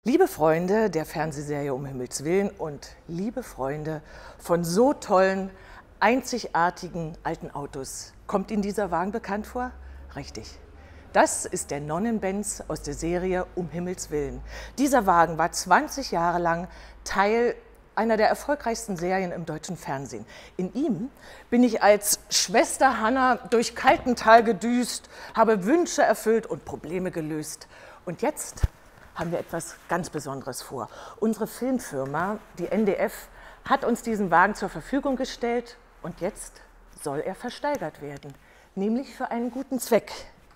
Liebe Freunde der Fernsehserie Um Himmels Willen und liebe Freunde von so tollen, einzigartigen alten Autos. Kommt Ihnen dieser Wagen bekannt vor? Richtig. Das ist der Nonnenbenz aus der Serie Um Himmels Willen. Dieser Wagen war 20 Jahre lang Teil einer der erfolgreichsten Serien im deutschen Fernsehen. In ihm bin ich als Schwester Hanna durch Kaltental gedüst, habe Wünsche erfüllt und Probleme gelöst. Und jetzt haben wir etwas ganz Besonderes vor. Unsere Filmfirma, die NDF, hat uns diesen Wagen zur Verfügung gestellt und jetzt soll er versteigert werden, nämlich für einen guten Zweck.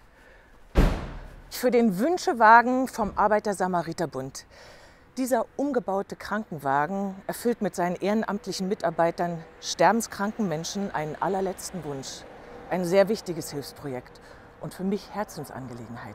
Für den Wünschewagen vom Arbeiter-Samariter-Bund. Dieser umgebaute Krankenwagen erfüllt mit seinen ehrenamtlichen Mitarbeitern sterbenskranken Menschen einen allerletzten Wunsch. Ein sehr wichtiges Hilfsprojekt und für mich Herzensangelegenheit.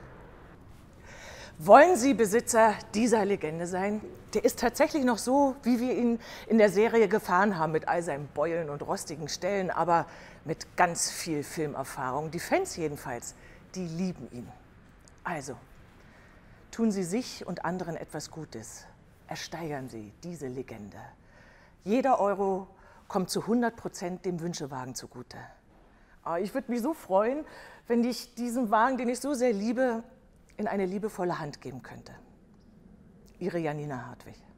Wollen Sie Besitzer dieser Legende sein? Der ist tatsächlich noch so, wie wir ihn in der Serie gefahren haben, mit all seinen Beulen und rostigen Stellen, aber mit ganz viel Filmerfahrung. Die Fans jedenfalls, die lieben ihn. Also, tun Sie sich und anderen etwas Gutes. Ersteigern Sie diese Legende. Jeder Euro kommt zu 100% dem Wünschewagen zugute. Ich würde mich so freuen, wenn ich diesen Wagen, den ich so sehr liebe, in eine liebevolle Hand geben könnte. Ihre Janina Hartwig.